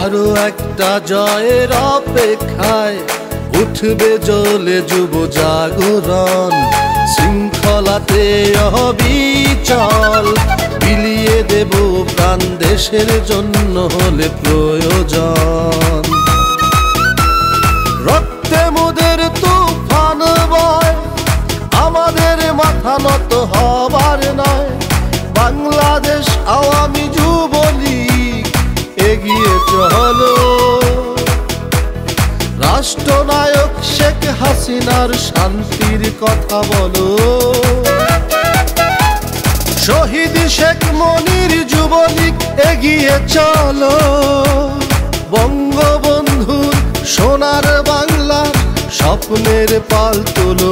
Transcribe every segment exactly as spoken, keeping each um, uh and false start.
আরো একটা জয়ের অপেক্ষায় উঠবে জ্বলে যুব জাগরণ। শৃঙ্খলাতে অবিচল বিলিয়ে দেব প্রাণ দেশের জন্য হলে প্রয়োজন। রক্তে মোদের তুফান বয়, আমাদের মাথা নত হবার নয়। বাংলাদেশ আওয়ামী যুবলীগ এগিয়ে চলো, রাষ্ট্রনায়ক শেখ হাসিনার শান্তির কথা বলো। শহীদ শেখ মনির যুবলীগ এগিয়ে চলো, বঙ্গবন্ধুর সোনার বাংলার স্বপ্নের পাল তোলো।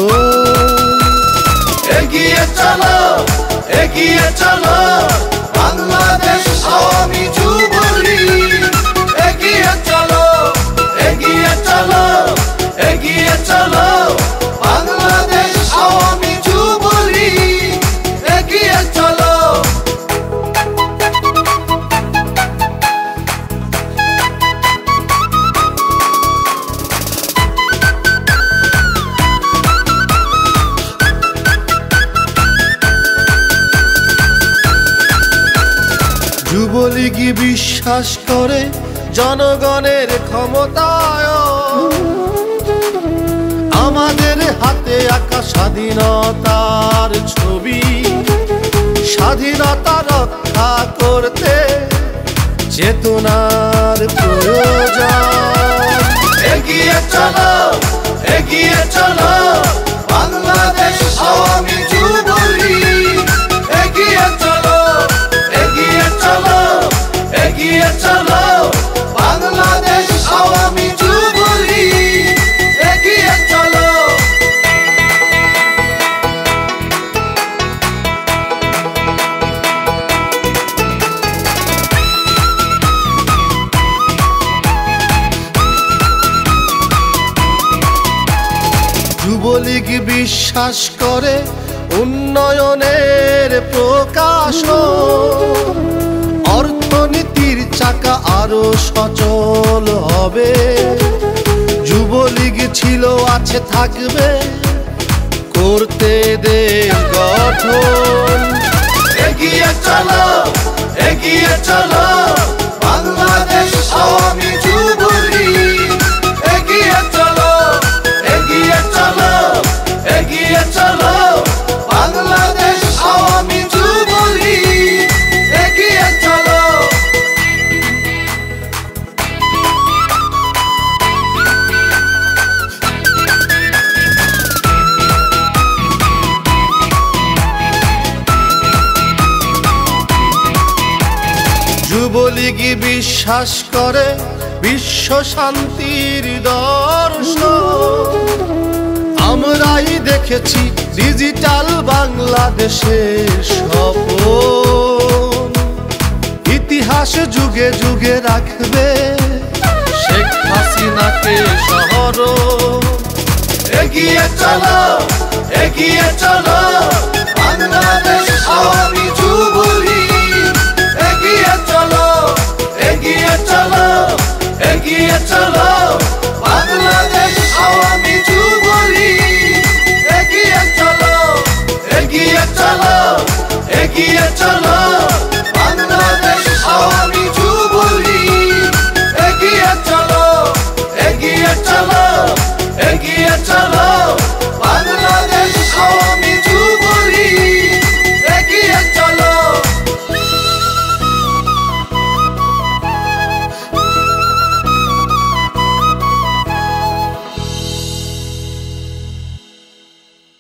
এগিয়ে চলো, এগিয়ে চলো বাংলাদেশ আওয়ামী যুবলীগ। এগিয়ে চলো, এগিয়ে চলো, এগিয়ে চলো বাংলাদেশ আওয়ামী যুবলীগ। এগিয়ে চলো। যুবলীগ বিশ্বাস করে জনগণের ক্ষমতায়, আমাদের হাতে আঁকা স্বাধীনতার ছবি। স্বাধীনতা রক্ষা করতে চেতনার প্রয়োজন। এগিয়ে চলো, এগিয়ে চলো বাংলাদেশ আওয়ামী যুবলীগ। এগিয়ে চলো, এগিয়ে চলো, এগিয়ে চলো বাংলাদেশ আওয়ামী যুবলীগ। এগিয়ে চলো। যুবলীগ বিশ্বাস করে উন্নয়নের প্রকাশ, অর্থনীতির চাকা আরো সচল হবে। যুবলীগ ছিল, আছে, থাকবে করতে দেশ গঠন। এগিয়ে চলো, এগিয়ে চলো বাংলাদেশ আওয়ামী যুবলীগ। এগিয়ে চলো, এগিয়ে চলো, এগিয়ে চলো বাংলাদেশ আওয়ামী যুবলীগ। এগিয়ে চলো। যুবলীগ বিশ্বাস করে বিশ্ব শান্তির দর্শন। আমরাই দেখেছি ডিজিটাল বাংলাদেশের স্বপ্ন। ইতিহাস যুগে যুগে রাখবে শেখ হাসিনাকে স্মরণ। এগিয়ে চলো, এগিয়ে চলো বাংলাদেশ আওয়ামী যুবলীগ। এগিয়ে চলো, এগিয়ে চলো, এগিয়ে চলো বাংলাদেশ আওয়ামী যুবলীগ। এগিয়ে চলো, এগিয়ে চলো, এগিয়ে চলো